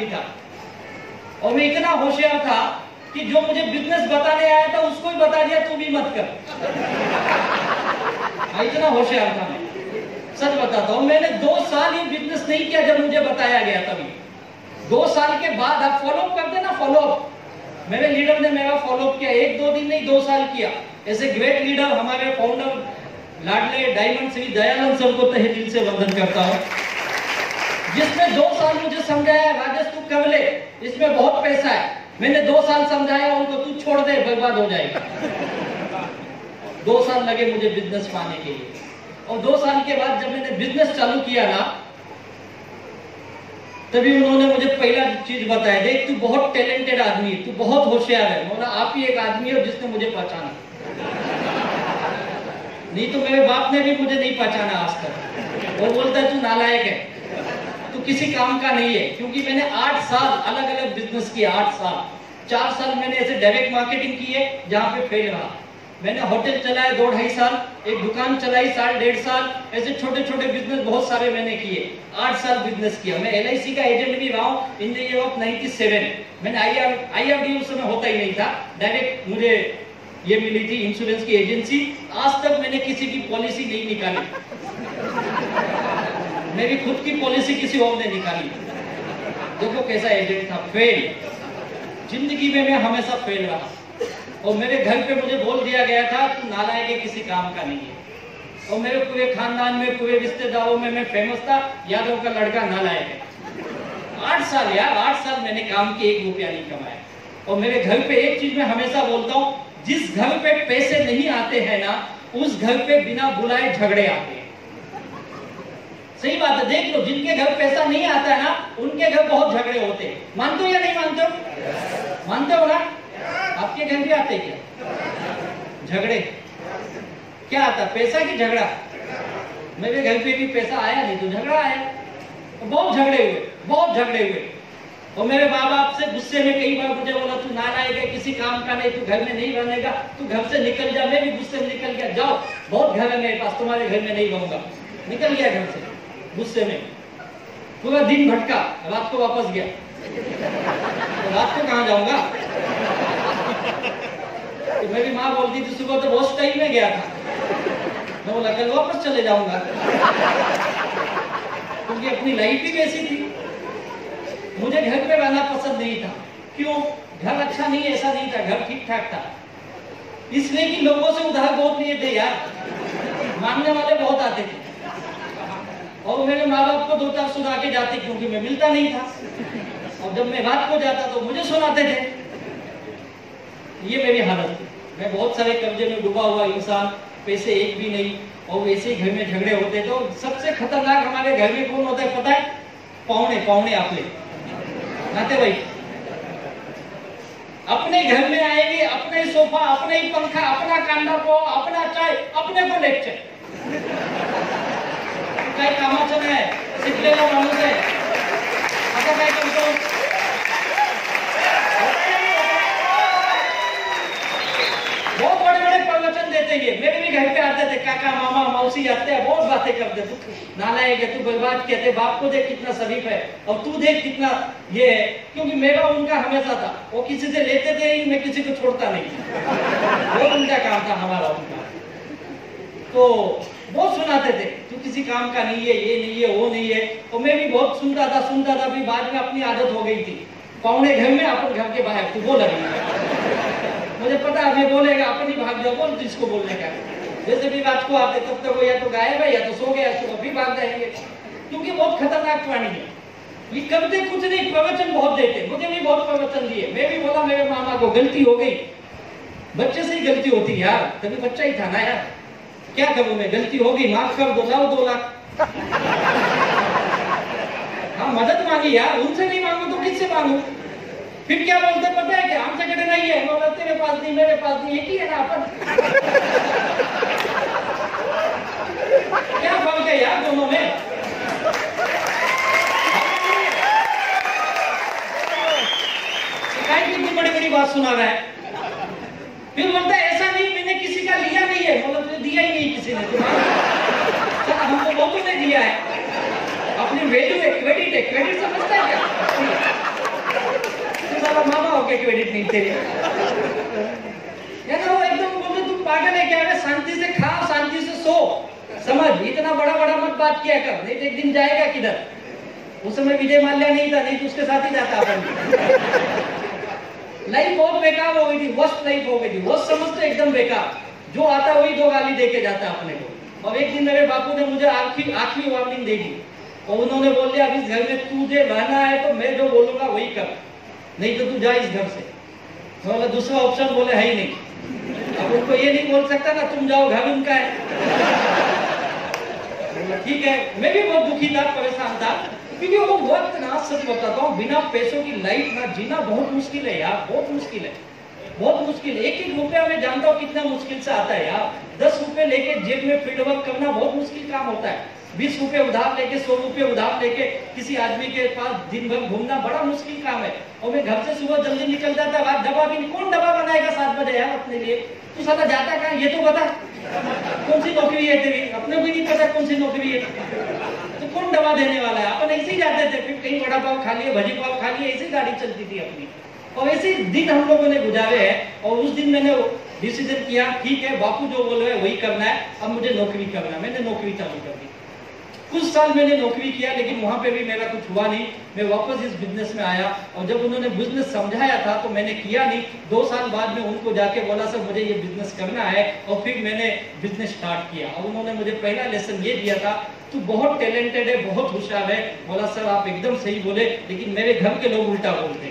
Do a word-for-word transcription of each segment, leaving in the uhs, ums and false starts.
आदमी था और मैं इतना होशियार था कि जो मुझे बिजनेस बताने आया था उसको ही बता दिया तू भी मत कर। इतना होशियार था मैं, सच बताता हूँ। मैंने दो साल ही बिजनेस नहीं किया जब मुझे बताया गया, तभी दो साल के बाद आप फॉलोअप करते ना, फॉलोअप मेरे लीडर ने मेरा फॉलोअप किया, एक दो दिन नहीं दो साल किया। ऐसे ग्रेट लीडर हमारे फाउंडर लाडले डायमंड श्री दयानंद सर को तहे दिल से वंदन करता हूँ, जिसने दो साल मुझे समझाया राजेश तू कर ले, इसमें बहुत पैसा है। मैंने दो साल समझाया उनको, तू छोड़ दे बर्बाद हो जाएगा। दो साल लगे मुझे बिजनेस पाने के लिए, और दो साल के बाद जब मैंने बिजनेस चालू किया ना, तभी उन्होंने मुझे पहला चीज बताया, देख तू बहुत टैलेंटेड आदमी है, तू बहुत होशियार है। बोला आप ही एक आदमी हो जिसने मुझे पहचाना, नहीं तो मेरे बाप ने भी मुझे नहीं पहचाना आज तक। वो बोलता है तू नालायक है, तू किसी काम का नहीं है। क्योंकि मैंने आठ साल अलग अलग बिजनेस किए, आठ साल चार साल मैंने ऐसे डायरेक्ट मार्केटिंग की है जहाँ पे फेल रहा। मैंने होटल चलाया दो ढाई साल, एक दुकान चलाई साल डेढ़ साल, ऐसे छोटे छोटे बिजनेस बहुत सारे मैंने किए। आठ साल बिजनेस किया। मैं एल आई सी का एजेंट भी रहा हूँ in the year of ninety seven. मैंने I R I R D उस समय होता ही नहीं था, डायरेक्ट मुझे ये मिली थी इंश्योरेंस की एजेंसी। आज तक मैंने किसी की पॉलिसी नहीं निकाली, मेरी खुद की पॉलिसी किसी और ने निकाली। देखो कैसा एजेंट था, फेल। जिंदगी में मैं हमेशा फेल रहा, और मेरे घर पे मुझे बोल दिया गया था तू नालायक है, किसी काम का नहीं है। और मेरे पूरे खानदान में, पूरे रिश्तेदारों में मैं फेमस था, यादव का लड़का नालायक है। आठ साल यार, आठ साल मैंने काम किया, एक रुपया नहीं कमाया। और मेरे घर पे एक चीज मैं हमेशा बोलता हूँ, जिस घर पे पैसे नहीं आते हैं ना, उस घर पे बिना बुलाए झगड़े आते हैं। सही बात है, देख लो, जिनके घर पैसा नहीं आता है ना, उनके घर बहुत झगड़े होते हैं। मानते हो या नहीं मानते हो? मानते हो ना? आपके घर भी आते क्या झगड़े? क्या आता, पैसा की झगड़ा? मेरे घर पे भी पैसा आया नहीं तो झगड़ा आया, तो बहुत झगड़े हुए, बहुत झगड़े हुए। और मेरे माँ बाप से गुस्से में कई बार मुझे बोला तू नालायक है, किसी काम का नहीं, तू घर में नहीं रहनेगा, तू घर से निकल जा। मैं भी गुस्से में निकल गया, जाओ बहुत घर है मेरे पास, तुम्हारे घर में नहीं रहूंगा। निकल गया घर से गुस्से में, पूरा दिन भटका, रात को वापस गया। तो रात को कहाँ जाऊंगा? तो मेरी माँ बोलती थी सुबह तो बहुत टाइम में गया था। मैं बोला कल वापस चले जाऊंगा, क्योंकि अपनी लाइफ ही वैसी थी। मुझे घर पे रहना पसंद नहीं था। क्यों? घर अच्छा नहीं, ऐसा नहीं था, घर ठीक ठाक था। इसलिए कि लोगों से उधार बहुत लिए थे यार, मांगने वाले बहुत आते थे, और मेरे माँ बाप को दो चार सुना के जाते, क्योंकि मैं मिलता नहीं था। और जब मैं रात को जाता तो मुझे सुनाते थे। ये मेरी हालत थी। मैं बहुत सारे कर्जे में डूबा हुआ इंसान, पैसे एक भी नहीं, और वैसे ही घर में झगड़े होते। तो सबसे खतरनाक हमारे घर में कौन होता है पता है? पौने पौने आपने नाते भाई। अपने घर में आएंगे, अपने सोफा, अपने ही पंखा, अपना कांदा को, अपना चाय, अपने को लेक्चर। काय कामाचं नाही, शिकलेला माणूस आहे, आता काय करतो? बहुत बड़े बड़े प्रवचन देते हैं। मेरे भी घर पे आते थे, काका मामा मौसी आते हैं, बहुत बातें करते थे। नालायक है तू, बर्बाद कहते, बाप को देख कितना शरीफ है, और तू देख कितना ये है। क्योंकि मेरा उनका हमेशा था, वो किसी से लेते थे ही, मैं किसी को छोड़ता नहीं, वो उनका काम था, हमारा उनका। तो बहुत सुनाते थे तू किसी काम का नहीं है, ये नहीं है, वो नहीं है। और मैं भी बहुत सुनता था सुनता था भी बाद में अपनी आदत हो गई थी। पौने घर में, अपन घर के बाहर, तू बोल मुझे पता है मैं बोलेगा, अपन ही भाग जाओ, बोल जिसको बोलने का। जैसे भी रात को आते तब तक वो या तो गायब है या तो सो गया, सुबह भी भाग जाएंगे, क्योंकि बहुत खतरनाक प्राणी है। ये करते कुछ नहीं, प्रवचन बहुत देते। मुझे भी बहुत प्रवचन दिए। मैं भी बोला मेरे मामा को गलती हो गई, बच्चे से ही गलती होती यार, तभी बच्चा ही था ना यार, क्या करूं मैं, गलती हो गई, माफ कर दो, लाओ दो लाख। हाँ मदद मांगी यार, उनसे नहीं मांगू तो किससे मांगू? फिर क्या बोलते पता है क्या? आमच्याकडे नहीं है, बोला तेरे पास नहीं, मेरे पास नहीं, एक ही है ना अपन। क्या फर्क है यार दोनों में? काय कितनी बड़ी बड़ी बात सुना रहा है। फिर बोलता है ऐसा नहीं, मैंने किसी का लिया नहीं है। बोला तुझे दिया ही नहीं किसी ने, हमको बहुतों ने दिया है। अपनी वैल्यू है, क्रेडिट है, क्रेडिट समझता है क्या? के क्रेडिट नहीं तेरे। या ना वो एकदम बोले तू पागल है क्या, है शांति से खा शांति से सो, समझ, इतना बड़ा बड़ा मत बात किया कर, नहीं तो एक दिन जाएगा किधर। उस समय विजय माल्या नहीं था, नहीं तो उसके साथ ही जाता अपन। लाइफ बहुत बेकार हो गई थी, वर्स्ट लाइफ हो गई थी, वर्स्ट समझते एकदम बेकार, जो आता वही दो गाली दे के जाता अपने को। और एक दिन मेरे बापू ने मुझे आखिरी आखिरी वार्निंग दे दी और उन्होंने बोल दिया अब इस घर में तुझे रहना है तो मैं जो बोलूंगा वही कर, नहीं तो तू जा इस घर से। बोला दूसरा ऑप्शन बोले है ही नहीं। अब उनको ये नहीं बोल सकता ना तुम जाओ, घर उनका है। ठीक है, मैं भी बहुत दुखी था, परेशान था, क्योंकि वो वक्त ना, सच बताता हूँ, बिना पैसों की लाइफ ना जीना बहुत मुश्किल है यार, बहुत मुश्किल है, बहुत मुश्किल है। एक एक रुपया मैं जानता हूँ कितना मुश्किल से आता है यार। दस रुपए लेके जेब में फील्ड वर्क करना बहुत मुश्किल काम होता है। बीस रुपए उधार लेके, सौ रुपए उधार लेके किसी आदमी के पास दिन भर घूमना बड़ा मुश्किल काम है। और मैं घर से सुबह जल्दी निकल जाता, रात डब्बा भी, कौन डब्बा बनाएगा सात बजे यार अपने लिए? तू साला जाता कहाँ ये तो बता, कौन सी नौकरी है तेरी? अपने को नहीं पता कौन सी नौकरी है, तो कौन दवा देने वाला है? अपन ऐसे ही जाते थे, फिर कहीं वड़ा पाव खा लिए, भजी पाव खा लिए, ऐसी गाड़ी चलती थी अपनी। और ऐसे दिन हम लोगों ने गुजारे हैं। और उस दिन मैंने डिसीजन किया, ठीक है बापू जो बोल रहे हैं वही करना है, अब मुझे नौकरी करना है। मैंने नौकरी चालू कर दी। कुछ साल मैंने नौकरी किया, लेकिन वहां पे भी मेरा कुछ हुआ नहीं। मैं वापस इस बिजनेस में आया और जब उन्होंने बिजनेस समझाया था तो मैंने किया नहीं। दो साल बाद में उनको जाके बोला सर मुझे ये बिजनेस करना है, और फिर मैंने बिजनेस स्टार्ट किया। और उन्होंने मुझे पहला लेसन ये दिया था, तू बहुत टैलेंटेड है, बहुत होशियार है। बोला सर आप एकदम सही बोले, लेकिन मेरे घर के लोग उल्टा बोलते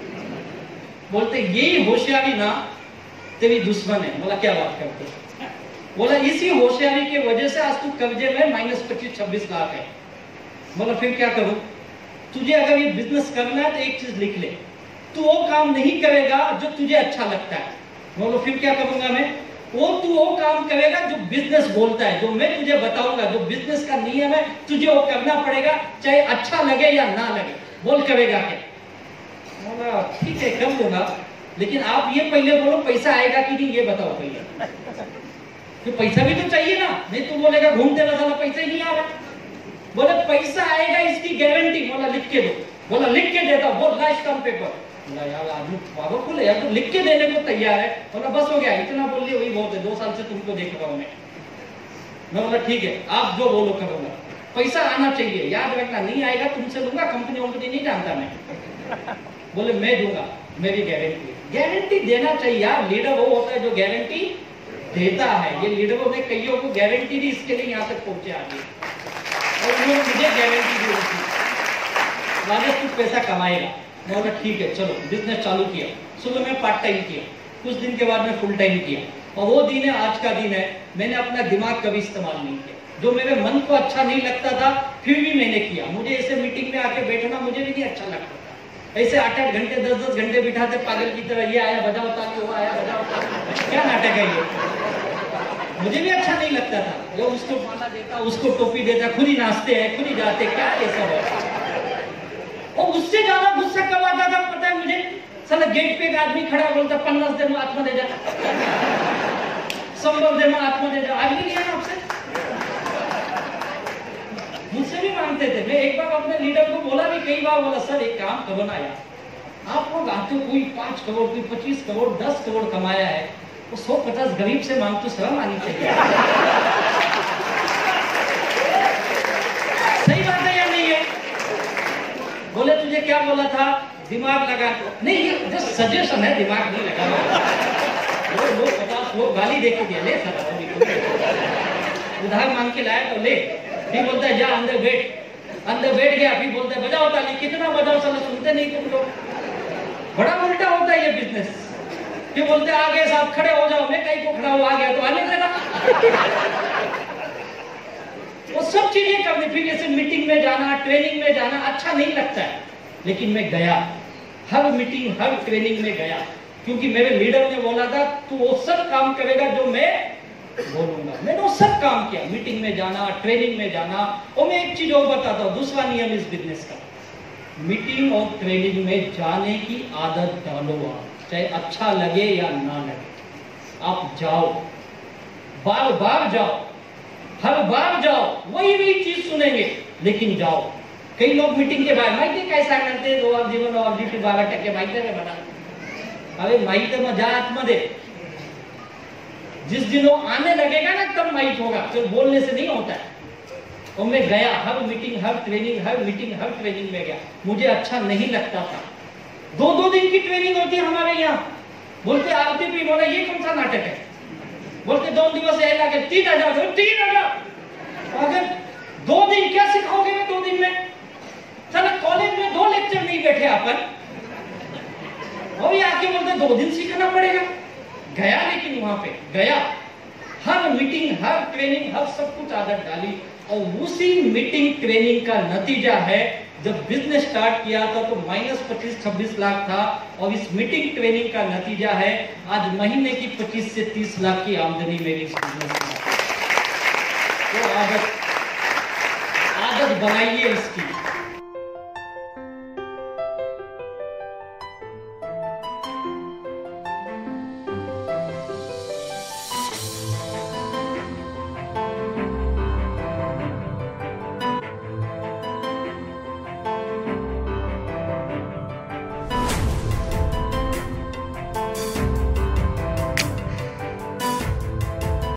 बोलते यही होशियारी ना तेरी दुश्मन है। बोला क्या बात करते? बोला इसी होशियारी की वजह से आज तू कर्जे में माइनस पच्चीस छब्बीस लाख है। बोला फिर क्या करूं? तुझे अगर ये बिजनेस करना है तो एक चीज लिख ले, तू वो काम नहीं करेगा जो तुझे अच्छा लगता है। बोलो फिर क्या करूंगा मैं? वो तू वो काम करेगा जो बिजनेस बोलता है, जो मैं तुझे बताऊंगा, जो बिजनेस का नियम है, तुझे वो करना पड़ेगा, चाहे अच्छा लगे या ना लगे। बोल करेगा क्या? बोला ठीक है कर लूंगा, लेकिन आप ये पहले बोलो पैसा आएगा कि नहीं, ये बताओ पहले। तो पैसा भी तो चाहिए ना, नहीं तो बोलेगा घूमते रहा साला पैसा ही नहीं आ रहा। बोले पैसा आएगा इसकी गारंटी। बोला लिख के दो। बोला लिख के देता हूं। बोल लास्ट स्टाम्प पेपर। बोला यार आदमी पागल है यार, तो लिख के देने को तैयार है। बोला बस हो गया, इतना बोल लिया वही बहुत है, दो साल से तुमको देख रहा हूं मैं। मैं बोला ठीक है आप जो बोलो करूंगा, पैसा आना चाहिए, याद रखना नहीं आएगा तुमसे लूंगा, कंपनी वंपनी नहीं जानता मैं। बोले मैं दूंगा, मेरी गारंटी। गारंटी देना चाहिए यार, लीडर वो होता है जो गारंटी देता है। ये लीडरों ने कईयों को गारंटी दी, इसके लिए यहाँ तक पहुंचे आगे, और उन्होंने मुझे गारंटी दी थी राजेश तू पैसा कमाएगा। मैं बोला ठीक है चलो। बिजनेस चालू किया। शुरू में पार्ट टाइम किया, कुछ दिन के बाद में फुल टाइम किया। और वो दिन है आज का दिन है, मैंने अपना दिमाग कभी इस्तेमाल नहीं किया। जो मेरे मन को अच्छा नहीं लगता था फिर भी मैंने किया। मुझे ऐसे मीटिंग में आके बैठना मुझे भी नहीं अच्छा लगता था। ऐसे आठ आठ घंटे दस दस घंटे बिठाते पागल की तरह, ये आया बजाओ ताली, वो आया बजाओ ताली, क्या नाटक है ये? मुझे भी अच्छा नहीं लगता था। जो उसको माला देता, उसको टोपी देता, खुद ही नाचते हैं, खुद ही जाते, क्या ये सब है? और उससे ज्यादा गुस्सा कब आता था पता है मुझे? साला गेट पे एक आदमी खड़ा बोलता पन्नास दे में आत्मा दे जा, संभव दे में आत्मा दे जा। आज भी लिया ना आपसे, मुझसे भी मांगते थे। मैं एक बार अपने लीडर को बोला भी, कई बार बोला सर एक काम करो ना यार, आप लोग आते हो, कोई पांच करोड़ कोई पच्चीस करोड़ दस करोड़ कमाया है, तो सौ पचास गरीब से मांग तो शर्म आनी चाहिए। सही बात है या नहीं है? बोले तुझे क्या बोला था, दिमाग लगा। नहीं ये जस्ट सजेशन है, दिमाग नहीं लगा। वो लोग पचास लोग गाली दे के दिया, ले सर उधार मांग के लाया तो ले। फिर बोलता है जा अंदर बैठ, अंदर बैठ गया। फिर बोलता है बजाओ ताली, कितना बजाओ साला सुनते नहीं तुम लोग। बड़ा उल्टा होता है ये बिजनेस। फिर बोलते आगे साहब खड़े हो जाओ, मैं कहीं को खड़ा हो, आ गया तो आने देना। वो सब चीजें करनी। फिर जैसे मीटिंग में जाना, ट्रेनिंग में जाना अच्छा नहीं लगता है, लेकिन मैं गया, हर मीटिंग हर ट्रेनिंग में गया, क्योंकि मेरे लीडर ने बोला था तू वो सब काम करेगा जो मैं बोलूंगा। मैंने वो सब काम किया, मीटिंग में जाना, ट्रेनिंग में जाना। और मैं एक चीज और बताता हूँ, दूसरा नियम इस बिजनेस का, मीटिंग और ट्रेनिंग में जाने की आदत डालो आप, चाहे अच्छा लगे या ना लगे, आप जाओ, बार बार जाओ, हर बार जाओ, वही वही चीज सुनेंगे, लेकिन जाओ। कई लोग मीटिंग के बाद माहिती काय सांगणार ते जीवन और जीटी बारा टक्के माहिती आहे मला, अरे माइट मजा आत्मदे, जिस दिन वो आने लगेगा ना तब माइट होगा, सिर्फ बोलने से नहीं होता है। और मैं गया, हर मीटिंग, हर ट्रेनिंग, हर मीटिंग, हर ट्रेनिंग में गया, मुझे अच्छा नहीं लगता था। दो दो दिन की ट्रेनिंग होती है हमारे यहाँ। बोलते आरती भी बोला ये कौन सा नाटक है, बोलते दो दिवस ये लगे तीन हजार तीन हजार अगर दो दिन क्या सिखाओगे मैं दो दिन में? चलो कॉलेज में दो लेक्चर नहीं बैठे अपन, और ये आके बोलते दो दिन सीखना पड़ेगा। गया, लेकिन वहां पे गया, हर मीटिंग, हर ट्रेनिंग, हर सब कुछ आदत डाली। और उसी मीटिंग ट्रेनिंग का नतीजा है, जब बिजनेस स्टार्ट किया था तो माइनस पच्चीस छब्बीस लाख था, और इस मीटिंग ट्रेनिंग का नतीजा है आज महीने की पच्चीस से तीस लाख की आमदनी मेरी इस बिजनेस में। तो आदत आदत बनाइए इसकी।